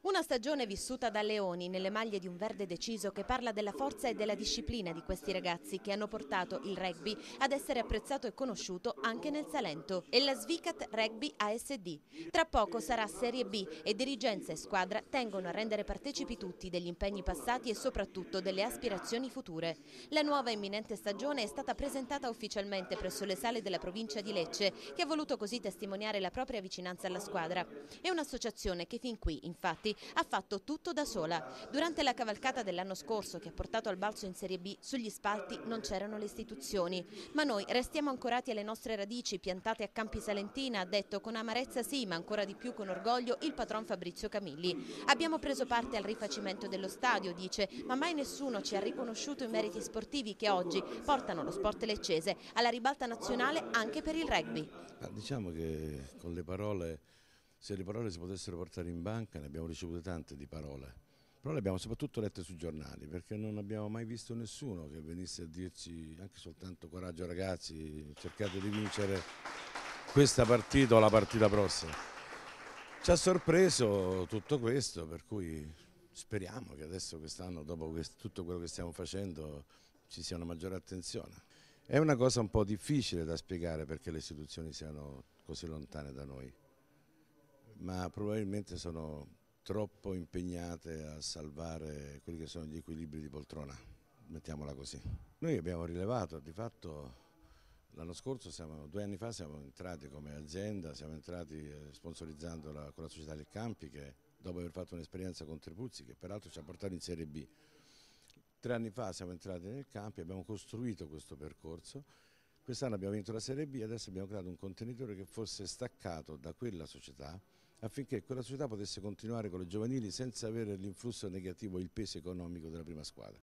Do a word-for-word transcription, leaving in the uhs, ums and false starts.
Una stagione vissuta da leoni nelle maglie di un verde deciso che parla della forza e della disciplina di questi ragazzi che hanno portato il rugby ad essere apprezzato e conosciuto anche nel Salento e la Svicat Rugby A S D. Tra poco sarà Serie B e dirigenza e squadra tengono a rendere partecipi tutti degli impegni passati e soprattutto delle aspirazioni future. La nuova imminente stagione è stata presentata ufficialmente presso le sale della provincia di Lecce, che ha voluto così testimoniare la propria vicinanza alla squadra. È un'associazione che fin qui, infatti, ha fatto tutto da sola. Durante la cavalcata dell'anno scorso che ha portato al balzo in Serie B, sugli spalti non c'erano le istituzioni. Ma noi restiamo ancorati alle nostre radici piantate a Campi Salentina, ha detto con amarezza sì, ma ancora di più con orgoglio il patron Fabrizio Camilli. Abbiamo preso parte al rifacimento dello stadio, dice, ma mai nessuno ci ha riconosciuto i meriti sportivi che oggi portano lo sport leccese alla ribalta nazionale anche per il rugby. Ma diciamo che con le parole, se le parole si potessero portare in banca, ne abbiamo ricevute tante di parole, però le abbiamo soprattutto lette sui giornali, perché non abbiamo mai visto nessuno che venisse a dirci anche soltanto coraggio ragazzi, cercate di vincere questa partita o la partita prossima. Ci ha sorpreso tutto questo, per cui speriamo che adesso quest'anno, dopo questo, tutto quello che stiamo facendo, ci sia una maggiore attenzione. È una cosa un po' difficile da spiegare perché le istituzioni siano così lontane da noi, ma probabilmente sono troppo impegnate a salvare quelli che sono gli equilibri di poltrona, mettiamola così. Noi abbiamo rilevato, di fatto l'anno scorso, siamo, due anni fa siamo entrati come azienda, siamo entrati sponsorizzando la, con la società del Campi che dopo aver fatto un'esperienza con Trepuzzi che peraltro ci ha portato in Serie B. Tre anni fa siamo entrati nel Campi, abbiamo costruito questo percorso, quest'anno abbiamo vinto la Serie B e adesso abbiamo creato un contenitore che fosse staccato da quella società affinché quella società potesse continuare con le giovanili senza avere l'influsso negativo e il peso economico della prima squadra.